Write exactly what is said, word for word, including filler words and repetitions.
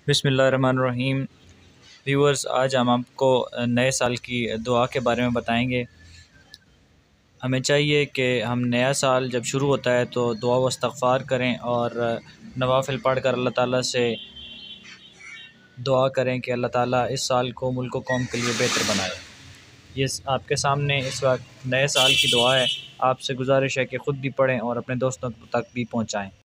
बिस्मिल्लाहिर्रहमानिर्रहीम। व्यूअर्स, आज हम आपको नए साल की दुआ के बारे में बताएंगे। हमें चाहिए कि हम नया साल जब शुरू होता है तो दुआ व इस्तग़फ़ार करें और नवाफ़िल पढ़ कर अल्लाह ताला से दुआ करें कि अल्लाह ताला इस साल को मुल्क व कौम के लिए बेहतर बनाए। ये आपके सामने इस वक्त नए साल की दुआ है। आपसे गुजारिश है कि ख़ुद भी पढ़ें और अपने दोस्तों तक भी पहुँचाएँ।